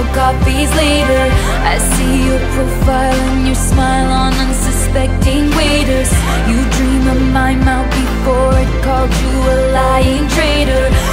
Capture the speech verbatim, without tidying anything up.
more coffees later. I see your profile and your smile on unsuspecting waiters. You dream of my mouth before it called you a lying traitor.